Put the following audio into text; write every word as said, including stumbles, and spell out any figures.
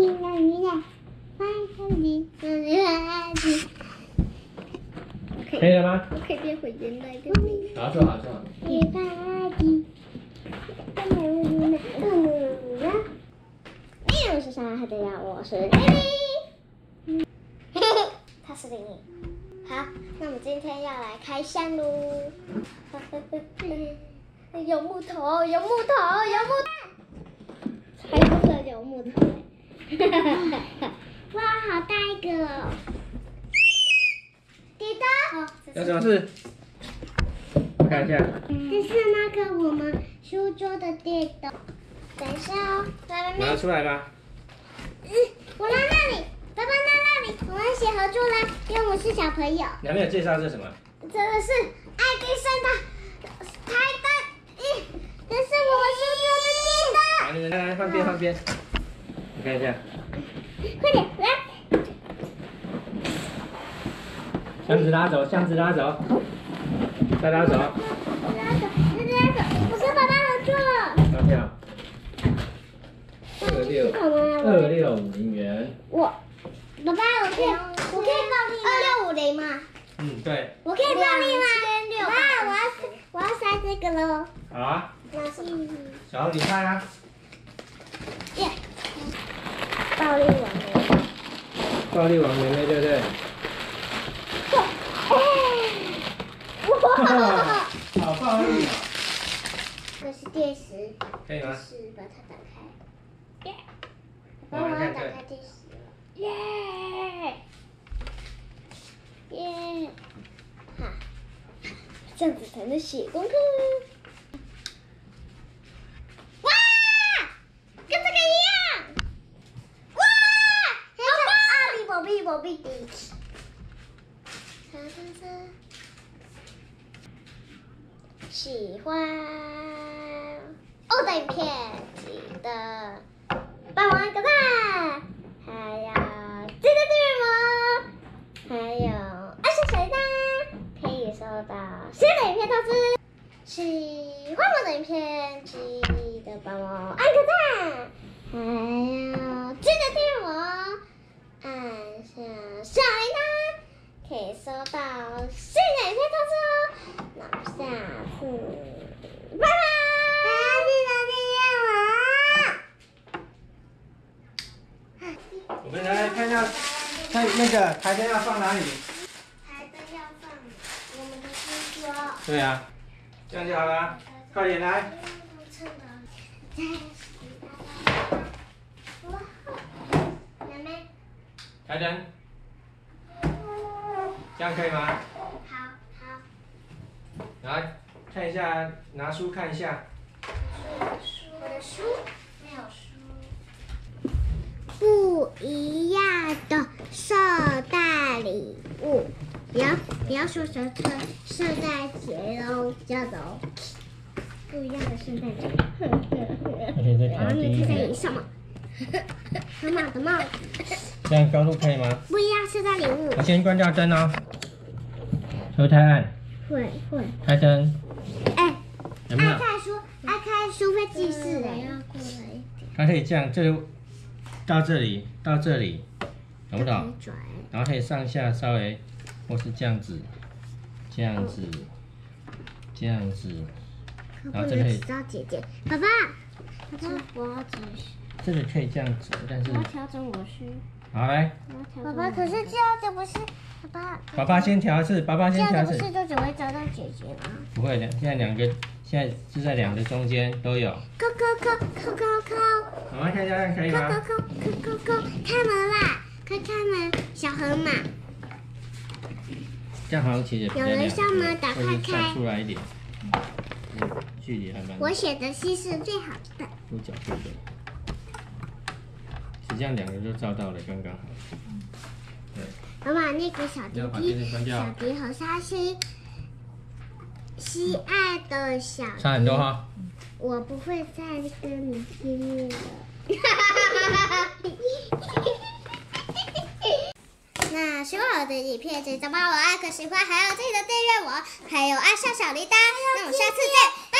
你那你的，快点你那你可以了吗？ 我可以变回原来的你。 好，坐好，坐好。 你爸的，爸爸我的嗯呀。哎，我是上海的呀，我是 Lily。嘿嘿，他是 Lily。好，那我们今天要来开箱喽。有木头，有木头，有木头，才不是有木头。哇，好大一个哦！给的。 有什么事？我看一下。 这是那个我们书桌的电动。等一下哦，来来拿来。 出来吧。 嗯，我来那里，爸爸在那里，我们一起合作啦，因为我是小朋友。 你还没有介绍这是什么？ 这个是爱迪生的开灯，嗯，这是我们书桌的电灯。 来，你们来来换边换边。你看一下。 快点来。 箱子拉走，箱子拉走，再拉走。 拉走，拉走，拉走，我跟爸爸合作。 发票。二六二六五零元。 我，爸爸，我可以，我可以报名吗？二六五零吗？ 嗯，对。 我可以报名吗？爸爸，我要我要塞这个喽。 好啊。 那是。 小红，你看啊。 耶。暴力王梅。 暴力王梅梅，对不对？哇，好暴力啊！ 这是电池， 可以吗？ 是把它打开。耶！帮我要打开电池了。耶！耶！哈，这样子才能写功课。哇，跟这个一样。哇，好棒！阿里宝贝宝贝的。哒哒哒。喜欢我的影片，记得帮我按个赞，还有记得订阅我，还有爱上谁呢？可以收到新的影片通知。喜欢我的影片，记得帮我按个赞，还有记得订阅我，按下小铃铛，可以收到新的影片通知哦。那我们下次拜拜！记得订阅我。 我们来看一下，看那个台灯要放哪里？ 台灯要放我们的书桌。 对啊，这样就好了。快点来。 妹妹。 台灯，这样可以吗？ 好好。 来看一下，拿书看一下。 我的书没有书。不一样的圣诞礼物，不要不要说成圣圣诞节喽，叫做不一样的圣诞节。 而且再然后你在椅上嘛，妈妈的帽子。 这样高度可以吗？ 不一样圣诞礼物。 我先关掉灯哦。会太暗。 会会。 开灯。 哎， 有没有爱？看书，爱看书会记事哎。要过来一点。 它可以这样，这到这里，到这里，懂不懂？ 转。 然后可以上下稍微，或是这样子，这样子，这样子，然后这可以， 知道姐姐，爸爸，爸爸，我要只这里可以这样子，但是我要调整我是。 好来， 爸爸，可是这样子不是，爸爸， 爸爸先调试，爸爸这先调试样子不，是就只会找到姐姐吗？ 不会的，现在两个，现在是在两个中间都有。 扣扣扣扣扣扣， 妈妈看一下，这样可以扣吗？ 扣扣扣扣扣，开门啦，快开门，小河马。 这样好像其实比较有人亮上吗？打或是开开闪出来一点，嗯距离还蛮。 我写的西是最好的。 有角度的，实际上两个都照到了，刚刚好。对， 妈妈，那个小要把弟弟， 电视关掉小迪和沙西，西爱的小弟。 差很多哈。 我不会再跟你见面了。那喜欢我的影片，记得帮我按个喜欢，还有记得订阅我，还有按上小铃铛。那我们下次见。